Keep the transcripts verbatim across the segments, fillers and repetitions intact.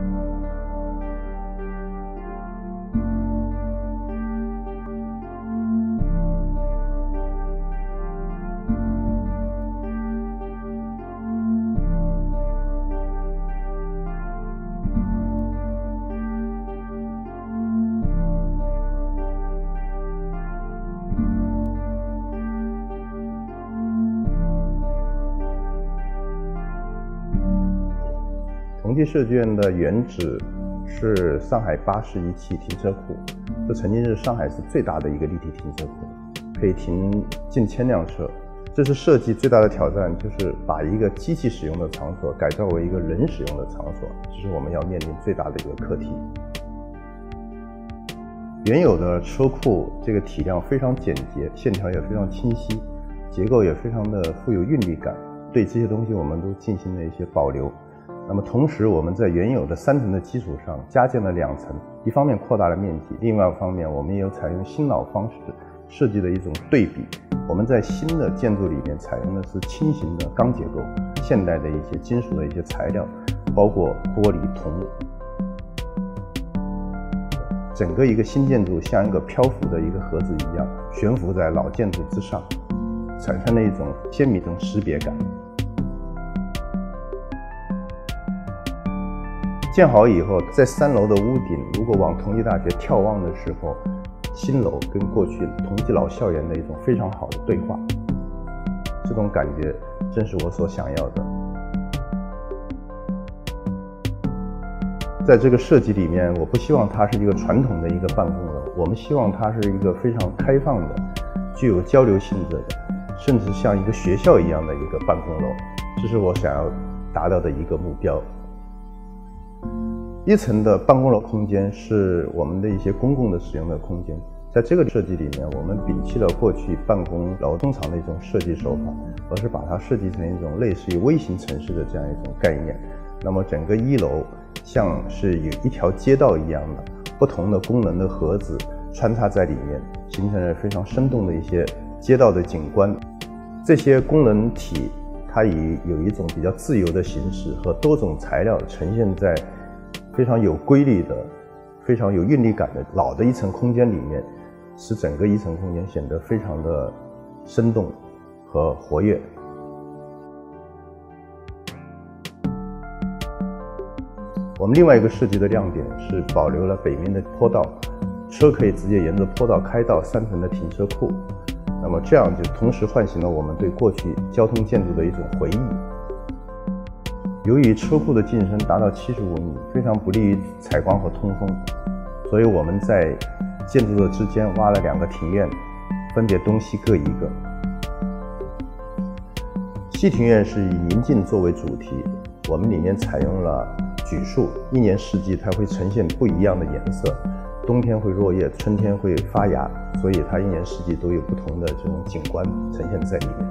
同济设计院的原址是上海巴士一期停车库，这曾经是上海市最大的一个立体停车库，可以停近千辆车。这是设计最大的挑战，就是把一个机器使用的场所改造为一个人使用的场所，这是我们要面临最大的一个课题。原有的车库这个体量非常简洁，线条也非常清晰，结构也非常的富有韵律感，对这些东西我们都进行了一些保留。那么同时我们在原有的三层的基础上加建了两层，一方面扩大了面积，另外一方面我们也有采用新老方式设计的一种对比。我们在新的建筑里面采用的是轻型的钢结构，现代的一些金属的一些材料，包括玻璃、铜。整个一个新建筑像一个漂浮的一个盒子一样悬浮在老建筑之上，产生了一种鲜明的识别感。建好以后，在三楼的屋顶，如果往同济大学眺望的时候，新楼跟过去同济老校园的一种非常好的对话，这种感觉正是我所想要的。在这个设计里面，我不希望它是一个传统的一个办公楼，我们希望它是一个非常开放的、具有交流性质的，甚至像一个学校一样的一个办公楼，这是我想要达到的一个目标。一层的办公楼空间是我们的一些公共的使用的空间，在这个设计里面，我们摒弃了过去办公楼通常的一种设计手法，而是把它设计成一种类似于微型城市的这样一种概念。那么整个一楼像是有一条街道一样的不同的功能的盒子穿插在里面，形成了非常生动的一些街道的景观。这些功能体它以有一种比较自由的形式和多种材料呈现在非常有规律的、非常有韵律感的老的一层空间里面，使整个一层空间显得非常的生动和活跃。我们另外一个设计的亮点是保留了北面的坡道，车可以直接沿着坡道开到三层的停车库，那么这样就同时唤醒了我们对过去交通建筑的一种回忆。由于车库的进深达到七十五米，非常不利于采光和通风，所以我们在建筑的之间挖了两个庭院，分别东西各一个。西庭院是以宁静作为主题，我们里面采用了榉树，一年四季它会呈现不一样的颜色，冬天会落叶，春天会发芽，所以它一年四季都有不同的这种景观呈现在里面。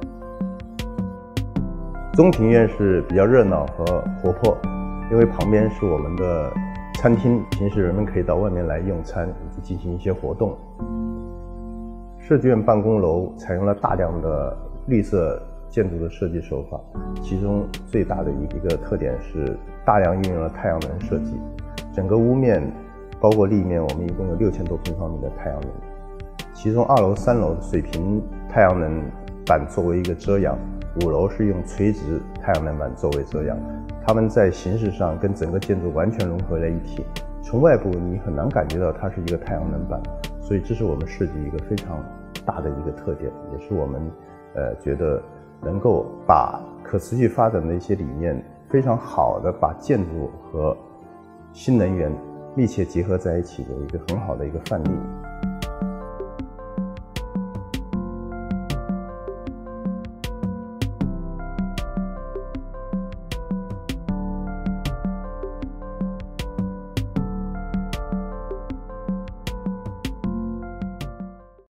中庭院是比较热闹和活泼，因为旁边是我们的餐厅，平时人们可以到外面来用餐以及进行一些活动。设计院办公楼采用了大量的绿色建筑的设计手法，其中最大的一个特点是大量运用了太阳能设计。整个屋面包括立面，我们一共有六千多平方米的太阳能，其中二楼、三楼的水平太阳能板作为一个遮阳，五楼是用垂直太阳能板作为遮阳，它们在形式上跟整个建筑完全融合在一起。从外部你很难感觉到它是一个太阳能板，所以这是我们设计一个非常大的一个特点，也是我们呃觉得能够把可持续发展的一些理念非常好的把建筑和新能源密切结合在一起的一个很好的一个范例。